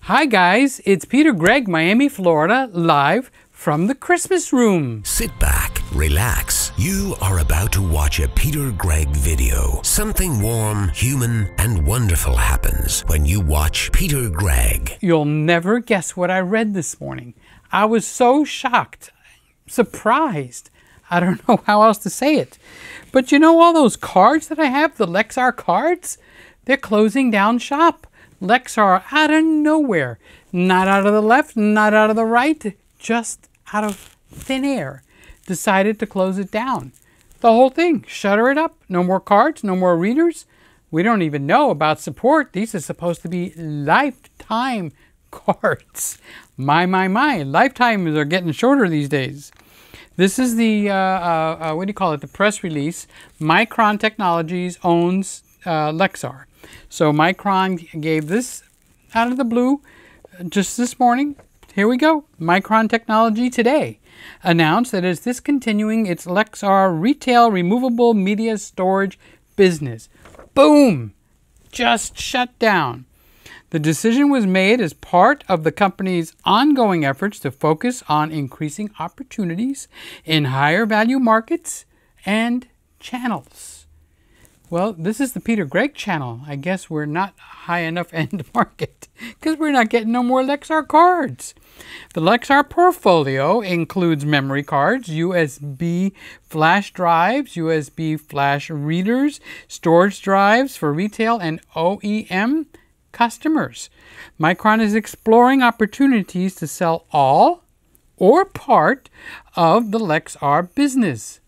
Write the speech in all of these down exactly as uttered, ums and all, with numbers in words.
Hi guys, it's Peter Gregg, Miami, Florida, live from the Christmas room. Sit back, relax. You are about to watch a Peter Gregg video. Something warm, human, and wonderful happens when you watch Peter Gregg. You'll never guess what I read this morning. I was so shocked, surprised. I don't know how else to say it. But you know all those cards that I have, the Lexar cards? They're closing down shop. Lexar out of nowhere. Not out of the left, not out of the right, just out of thin air. Decided to close it down. The whole thing, shutter it up. No more cards, no more readers. We don't even know about support. These are supposed to be lifetime cards. My, my, my. Lifetimes are getting shorter these days. This is the, uh, uh, uh, what do you call it, the press release. Micron Technologies owns uh, Lexar. So Micron gave this out of the blue just this morning. Here we go. Micron Technology today announced that it is discontinuing its Lexar retail removable media storage business. Boom! Just shut down. The decision was made as part of the company's ongoing efforts to focus on increasing opportunities in higher value markets and channels. Well, this is the Peter Gregg channel. I guess we're not high enough end market because we're not getting no more Lexar cards. The Lexar portfolio includes memory cards, U S B flash drives, U S B flash readers, storage drives for retail and O E M customers. Micron is exploring opportunities to sell all or part of the Lexar business.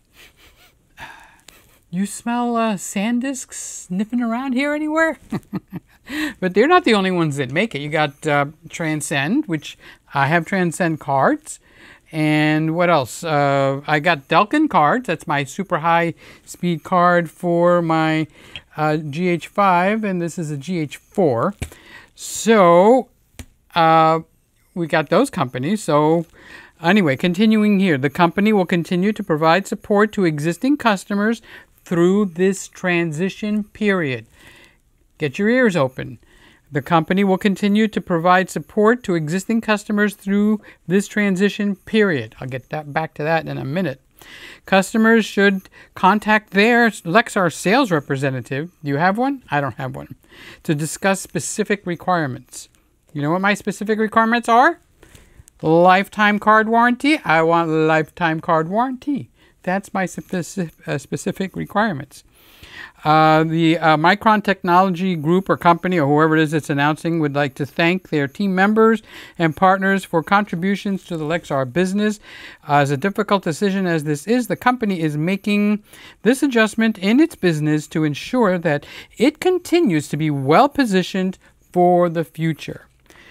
You smell uh, SanDisk sniffing around here anywhere? But they're not the only ones that make it. You got uh, Transcend, which I have Transcend cards. And what else? Uh, I got Delkin cards. That's my super high speed card for my uh, G H five. And this is a G H four. So uh, we got those companies. So anyway, continuing here. The company will continue to provide support to existing customers through this transition period. Get your ears open. The company will continue to provide support to existing customers through this transition period. I'll get that back to that in a minute. Customers should contact their Lexar sales representative. Do you have one? I don't have one. To discuss specific requirements. You know what my specific requirements are? Lifetime card warranty. I want lifetime card warranty. That's my specific, uh, specific requirements. Uh, the uh, Micron Technology Group or company or whoever it is that's announcing would like to thank their team members and partners for contributions to the Lexar business. Uh, as a difficult decision as this is, the company is making this adjustment in its business to ensure that it continues to be well positioned for the future.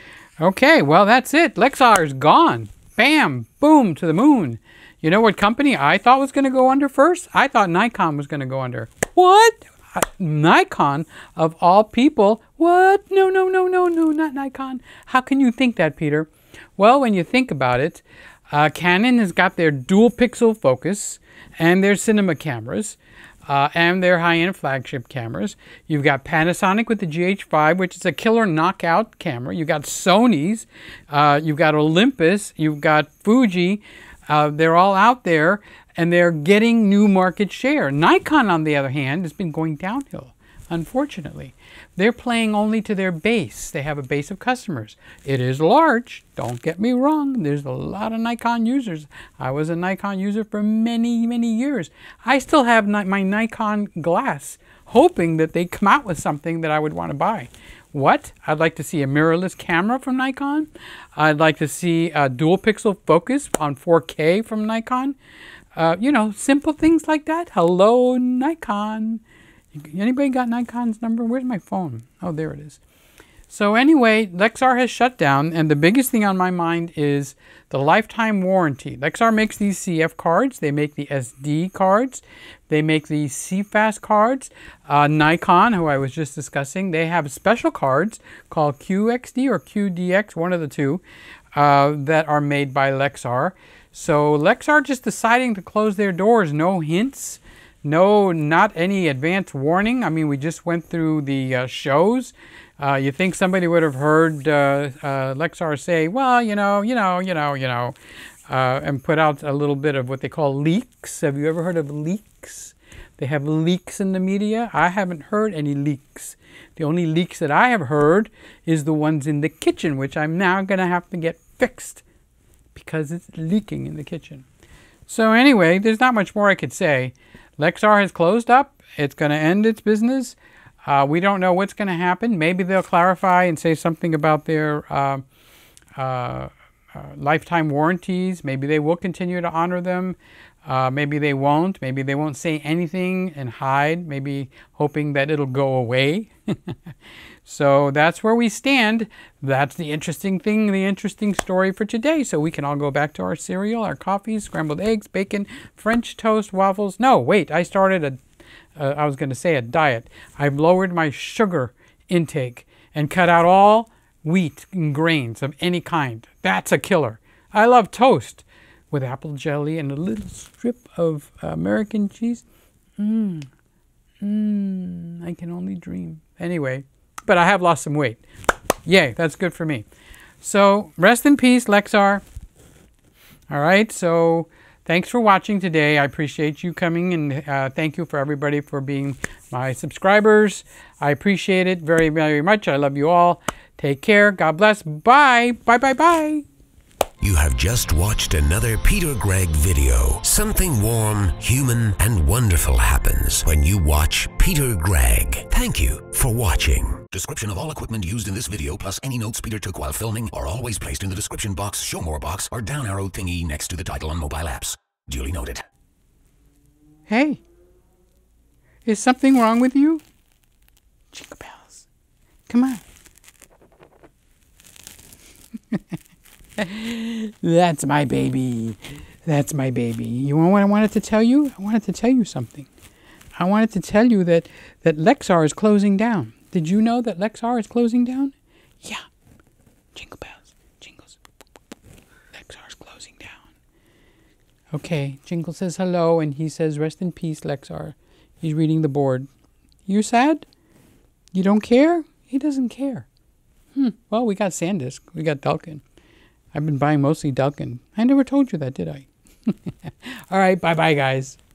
Okay, well that's it. Lexar is gone. Bam, boom, to the moon. You know what company I thought was going to go under first? I thought Nikon was going to go under. What? Uh, Nikon, of all people? What? No, no, no, no, no, not Nikon. How can you think that, Peter? Well, when you think about it, uh, Canon has got their dual pixel focus and their cinema cameras uh, and their high-end flagship cameras. You've got Panasonic with the G H five, which is a killer knockout camera. You've got Sony's. Uh, you've got Olympus. You've got Fuji. Uh, they're all out there, and they're getting new market share. Nikon, on the other hand, has been going downhill, unfortunately. They're playing only to their base. They have a base of customers. It is large. Don't get me wrong. There's a lot of Nikon users. I was a Nikon user for many, many years. I still have my Nikon glass, hoping that they come out with something that I would want to buy. What? I'd like to see a mirrorless camera from Nikon. I'd like to see a dual pixel focus on four K from Nikon. Uh, you know, simple things like that. Hello, Nikon. Anybody got Nikon's number? Where's my phone? Oh, there it is. So anyway, Lexar has shut down, and the biggest thing on my mind is the lifetime warranty. Lexar makes these C F cards. They make the S D cards. They make the C FAST cards. Uh, Nikon, who I was just discussing, they have special cards called Q X D or Q D X, one of the two, uh, that are made by Lexar. So Lexar just deciding to close their doors. No hints. No, not any advance warning. I mean, we just went through the uh, shows. Uh, you think somebody would have heard uh, uh, Lexar say, well, you know, you know, you know, you know, uh, and put out a little bit of what they call leaks. Have you ever heard of leaks? They have leaks in the media. I haven't heard any leaks. The only leaks that I have heard is the ones in the kitchen, which I'm now going to have to get fixed because it's leaking in the kitchen. So anyway, there's not much more I could say. Lexar has closed up. It's going to end its business. Uh, we don't know what's going to happen. Maybe they'll clarify and say something about their uh, uh, uh, lifetime warranties. Maybe they will continue to honor them. Uh, maybe they won't. Maybe they won't say anything and hide. Maybe hoping that it'll go away. So that's where we stand. That's the interesting thing, the interesting story for today. So we can all go back to our cereal, our coffee, scrambled eggs, bacon, French toast, waffles. No, wait, I started a Uh, I was going to say a diet. I've lowered my sugar intake and cut out all wheat and grains of any kind. That's a killer. I love toast with apple jelly and a little strip of uh, American cheese. Mmm. Mmm. I can only dream. Anyway, but I have lost some weight. Yay, that's good for me. So rest in peace, Lexar. All right, so thanks for watching today. I appreciate you coming, and uh, thank you for everybody for being my subscribers. I appreciate it very, very much. I love you all. Take care. God bless. Bye. Bye, bye, bye. You have just watched another Peter Gregg video. Something warm, human, and wonderful happens when you watch Peter Gregg. Thank you for watching. Description of all equipment used in this video, plus any notes Peter took while filming, are always placed in the description box, show more box, or down arrow thingy next to the title on mobile apps. Duly noted. Hey, is something wrong with you? Jingle bells. Come on. That's my baby. That's my baby. You know what I wanted to tell you? I wanted to tell you something. I wanted to tell you that, that Lexar is closing down. Did you know that Lexar is closing down? Yeah. Jingle bells. Jingles. Lexar is closing down. Okay. Jingle says hello, and he says rest in peace, Lexar. He's reading the board. You sad? You don't care? He doesn't care. Hmm. Well, we got SanDisk. We got Delkin. I've been buying mostly Delkin. I never told you that, did I? All right. Bye-bye, guys.